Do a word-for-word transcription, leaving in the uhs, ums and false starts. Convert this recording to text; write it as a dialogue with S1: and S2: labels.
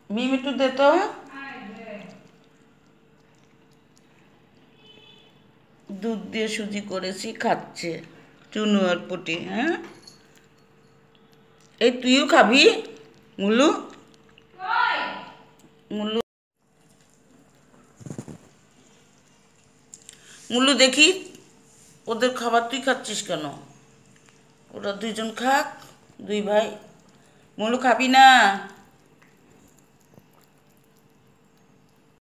S1: মিম একটু দে তো। দুধ দিয়ে সুজি করেছি, খাচ্ছে চুনু আর পুটি। হ্যাঁ, এই তুইও খাবি মুলু? মুলু মুলু দেখি ওদের খাবার তুই খাচ্ছিস কেন? ওরা দুইজন খাক, দুই ভাই। মুলু খাবি না?